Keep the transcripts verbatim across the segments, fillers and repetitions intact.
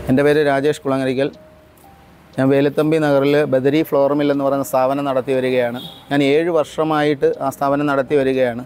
എൻ്റെ പേര് രാജേഷ് കുളങ്ങരിക്കൽ. ഞാൻ വേലുത്തമ്പി നഗറിൽ ബദരി ഫ്ലോർ മിൽ എന്ന് പറയുന്ന സ്ഥാപനം നടത്തി വരികയാണ്. ഞാൻ ഏഴ് വർഷമായിട്ട് ആ സ്ഥാപനം നടത്തി വരികയാണ്.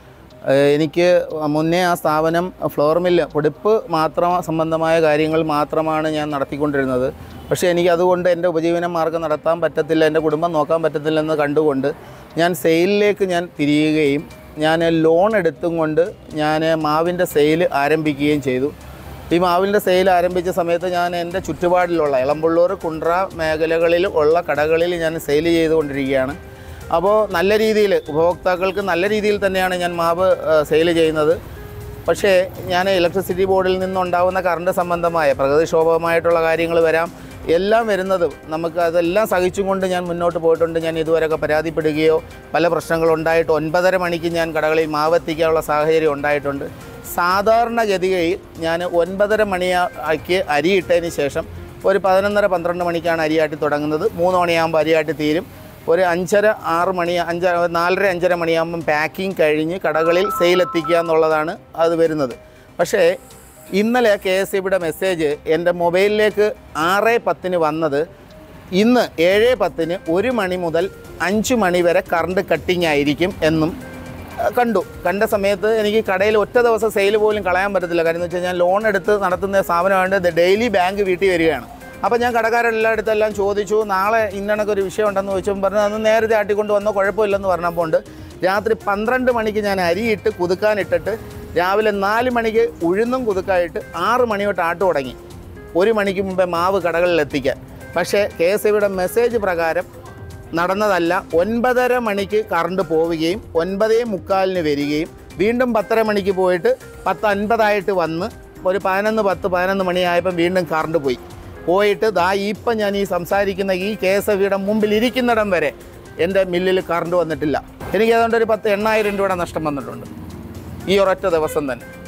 എനിക്ക് മുന്നേ ആ സ്ഥാപനം ഫ്ലോർ മില്ല് പൊടിപ്പ് മാത്രം സംബന്ധമായ കാര്യങ്ങൾ മാത്രമാണ് ഞാൻ നടത്തിക്കൊണ്ടിരുന്നത്. പക്ഷേ എനിക്ക് അതുകൊണ്ട് എൻ്റെ ഉപജീവന മാർഗ്ഗം നടത്താൻ പറ്റത്തില്ല, എൻ്റെ കുടുംബം നോക്കാൻ പറ്റത്തില്ലെന്ന് കണ്ടുകൊണ്ട് ഞാൻ സെയിലിലേക്ക് ഞാൻ തിരിയുകയും ഞാൻ ലോൺ എടുത്തും കൊണ്ട് ഞാൻ മാവിൻ്റെ സെയിൽ ആരംഭിക്കുകയും ചെയ്തു. ഈ മാവിൻ്റെ സെയിൽ ആരംഭിച്ച സമയത്ത് ഞാൻ എൻ്റെ ചുറ്റുപാടിലുള്ള എളമ്പള്ളൂർ, കുണ്ട്ര മേഖലകളിൽ ഉള്ള കടകളിൽ ഞാൻ സെയിൽ ചെയ്തുകൊണ്ടിരിക്കുകയാണ്. അപ്പോൾ നല്ല രീതിയിൽ ഉപഭോക്താക്കൾക്ക് നല്ല രീതിയിൽ തന്നെയാണ് ഞാൻ മാവ് സെയിൽ ചെയ്യുന്നത്. പക്ഷേ ഞാൻ ഇലക്ട്രിസിറ്റി ബോർഡിൽ നിന്നുണ്ടാകുന്ന കറണ്ട് സംബന്ധമായ പ്രകൃതിക്ഷോഭമായിട്ടുള്ള കാര്യങ്ങൾ വരാം, എല്ലാം വരുന്നത് നമുക്ക് അതെല്ലാം സഹിച്ചും കൊണ്ട് ഞാൻ മുന്നോട്ട് പോയിട്ടുണ്ട്. ഞാൻ ഇതുവരെയൊക്കെ പരാതിപ്പെടുകയോ പല പ്രശ്നങ്ങളുണ്ടായിട്ട് ഒൻപതര മണിക്ക് ഞാൻ കടകളിൽ മാവ് എത്തിക്കാനുള്ള സാഹചര്യം ഉണ്ടായിട്ടുണ്ട്. സാധാരണഗതിയിൽ ഞാൻ ഒൻപതര മണിക്ക് അരിയിട്ടതിന് ശേഷം ഒരു പതിനൊന്നര പന്ത്രണ്ട് മണിക്കാണ് അരിയാട്ടി തുടങ്ങുന്നത്. മൂന്ന് മണിയാകുമ്പോൾ അരിയാട്ടി തീരും. ഒരു അഞ്ചര ആറ് മണി അഞ്ച നാലര അഞ്ചര മണിയാകുമ്പം പാക്കിംഗ് കഴിഞ്ഞ് കടകളിൽ സെയിലെത്തിക്കുക എന്നുള്ളതാണ് അത് വരുന്നത്. പക്ഷേ ഇന്നലെ കെ എസ് ഇ ബിയുടെ മെസ്സേജ് എൻ്റെ മൊബൈലിലേക്ക് ആറ് പത്തിന് വന്നത് ഇന്ന് ഏഴ് പത്തിന് ഒരു മണി മുതൽ അഞ്ച് മണി വരെ കറണ്ട് കട്ടിങ് ആയിരിക്കും എന്നും കണ്ടു. കണ്ട സമയത്ത് എനിക്ക് കടയിൽ ഒറ്റ ദിവസം സെയിൽ പോലും കളയാൻ പറ്റത്തില്ല. കാര്യം എന്ന് വെച്ച് കഴിഞ്ഞാൽ ലോൺ എടുത്ത് നടത്തുന്ന സ്ഥാപനമായിട്ട് ഡെയിലി ബാങ്ക് വീട്ടിൽ വരികയാണ്. അപ്പോൾ ഞാൻ കടക്കാരെല്ലായിടത്തെല്ലാം ചോദിച്ചു, നാളെ ഇന്നണക്കൊരു വിഷയം ഉണ്ടെന്ന് ചോദിച്ചപ്പോൾ പറഞ്ഞു അന്ന് നേരത്തെ ആട്ടിക്കൊണ്ട് വന്നോ, കുഴപ്പമില്ലെന്ന് പറഞ്ഞപ്പോൾ രാത്രി പന്ത്രണ്ട് മണിക്ക് ഞാൻ അരിയിട്ട് കുതുക്കാനിട്ടിട്ട് രാവിലെ നാല് മണിക്ക് ഉഴുന്നും കുതുക്കായിട്ട് ആറ് മണി തൊട്ട് ആട്ട് തുടങ്ങി ഒരു മണിക്ക് മുമ്പേ മാവ് കടകളിൽ എത്തിക്കാൻ. പക്ഷേ കെ എസ് ഇ ബിയുടെ മെസ്സേജ് പ്രകാരം നടന്നതല്ല. ഒൻപതര മണിക്ക് കറണ്ട് പോവുകയും ഒൻപതേ മുക്കാലിന് വരികയും വീണ്ടും പത്തര മണിക്ക് പോയിട്ട് പത്ത് അൻപതായിട്ട് വന്ന് ഒരു പതിനൊന്ന് പത്ത് പതിനൊന്ന് മണിയായപ്പം വീണ്ടും കറണ്ട് പോയി പോയിട്ട് ദാ ഇപ്പം ഞാൻ ഈ സംസാരിക്കുന്ന ഈ കെ എസ് ഇ ബിയുടെ മുമ്പിൽ ഇരിക്കുന്നിടം വരെ എൻ്റെ മില്ലിൽ കറണ്ട് വന്നിട്ടില്ല. എനിക്ക് അതുകൊണ്ട് ഒരു പത്ത് എണ്ണായിരം രൂപയുടെ നഷ്ടം വന്നിട്ടുണ്ട് ഈ ഒരൊറ്റ ദിവസം തന്നെ.